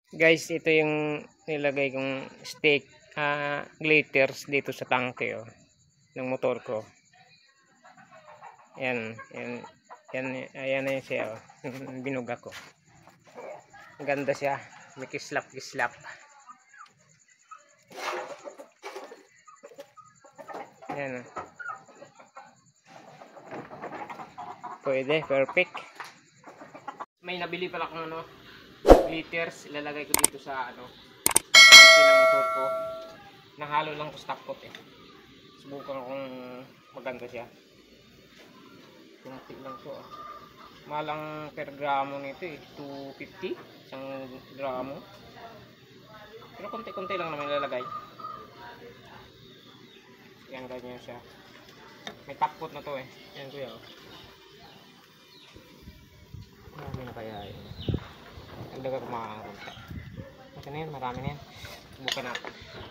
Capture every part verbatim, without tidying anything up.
Guys, ito yung nilagay kong stick uh, glitters dito sa tangke oh, ng motor ko. Yan, yan, yan, ayan na yun siya oh, binuga ko. Ganda siya, may kislap kislap. Yan oh. Pwede, perfect. May nabili pala kung ano, glitters, ilalagay ko dito sa ano, sa ng motor ko. Nahalo lang ko stock pot eh. Subukan kung maganda siya. Kunti lang to ah. Malang per gramo nito eh, two fifty isang gramo. Pero konti-konti lang naman ilalagay. Yan, ganyan siya. May top coat na to eh. Yan kuya oh. Marami na kaya yun. Nagdaga ko mga konti. Ito na yun, marami na yan. Subukan natin.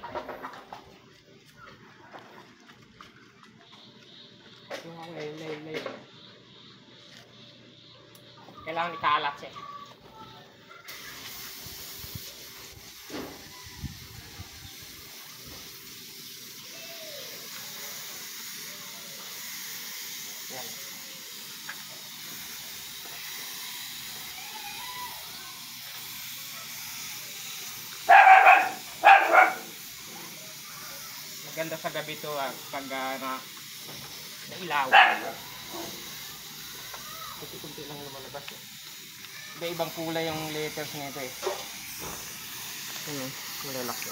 Lay, lay, lay. Kailangan ikalat siya. Yan. Maganda sa gabi to ah, pag uh, na nailaw. Kunti-kunti lang lumalabas eh. Iba-ibang kulay yung letters nito eh. Ano, malalaki.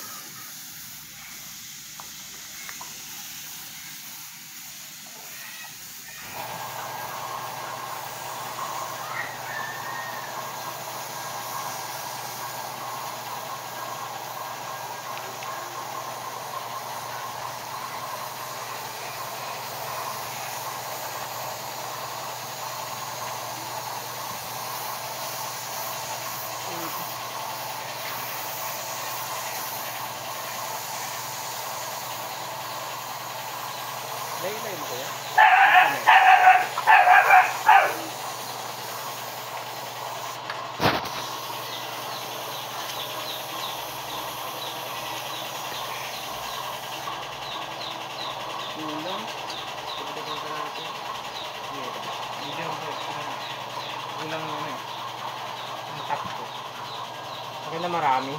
Lay-lay mo kaya? Ulang. Pagdagang ka natin. Hindi ako. Ulang naman eh. Ang top ko. Okay na marami.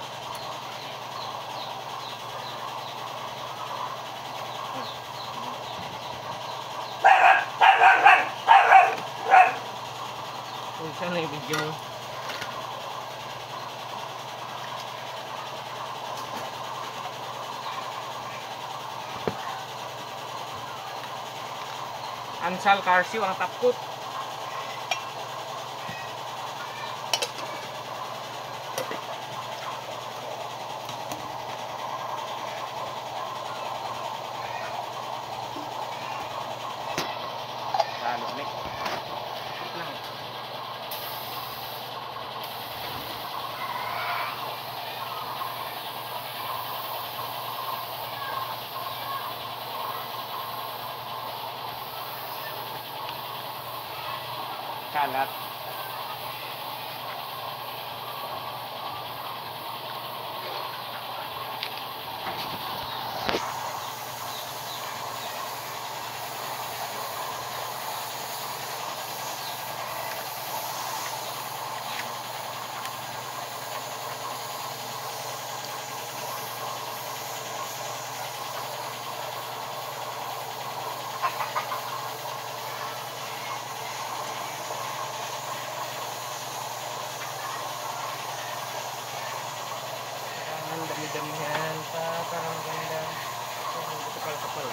Saan na yung video mo? Ansal Carcio ang top coat. Lalo ulit. Kalat. Dami-damihan pa, parang ganda. Ito kapal-kapal.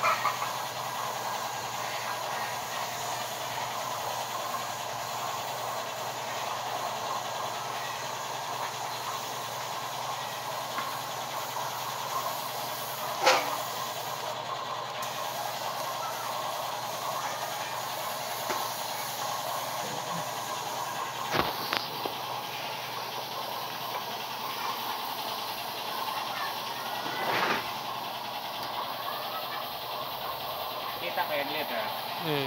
Kita kayak lihat ya. Hmm.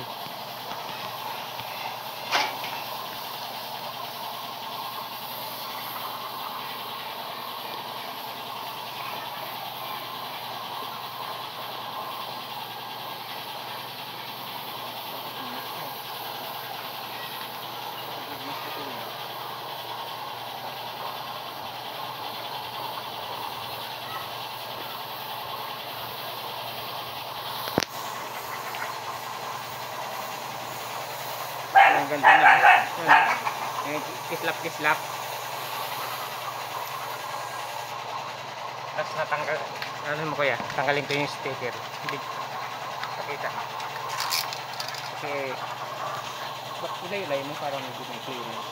ganda na. Ayan. Kislap-kislap. Tapos natanggal, ano mo kuya, tanggalin ko yung sticker. Hindi, pakita. Kasi, ba't ilay-ilay mo parang hindi may clearance.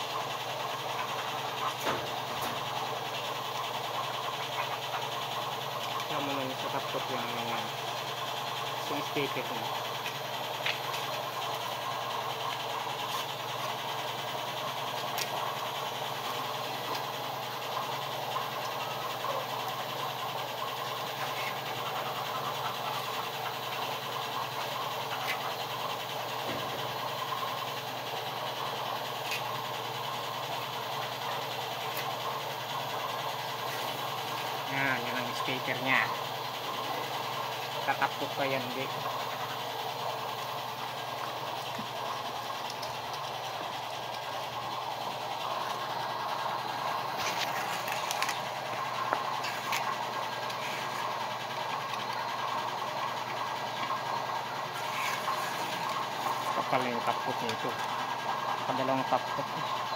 Sama mo na sa tapos yung yung sticker mo. Yan, yan ang sticker nya. Tatapok pa yan, di. Kapal yung tapok nito. Padalawang tapok.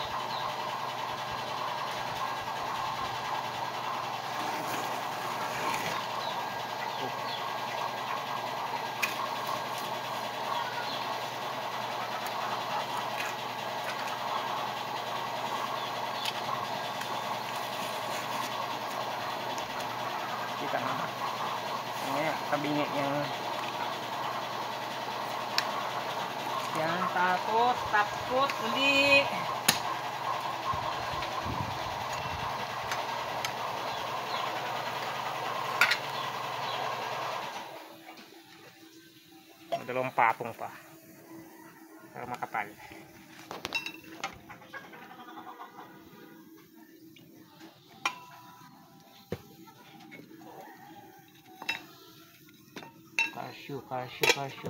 Kita na. Ngayon, kabinet niya. Yan, takot, takot, uli. Dalawang patong pa. Para makapal. Cashew, cashew, cashew.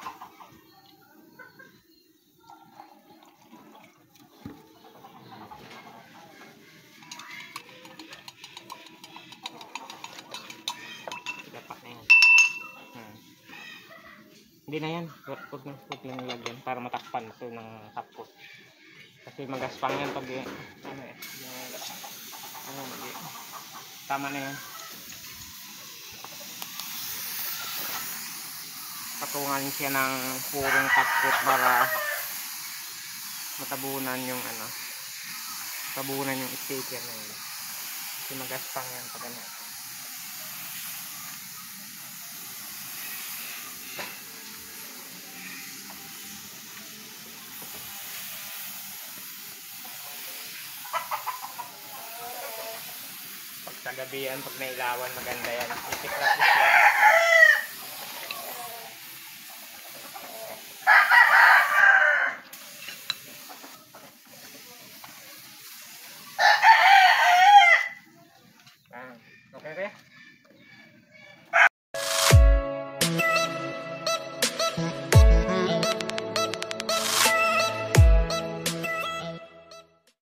Dapat na yan. Hmm. Hindi na yan. Huwag lang, huwag lang nilagyan para matakpan ito ng tapos. Kasi magaspang yan pag eh. Ano eh. Ano, mag eh. Tama na yan. Patungan siya ng purong tapos para matabunan yung ano. Matabunan yung sticker na yun. Kasi magaspang yan pag ano. Pag sa gabihan, pag nailawan, maganda yan. Isiklap-islap.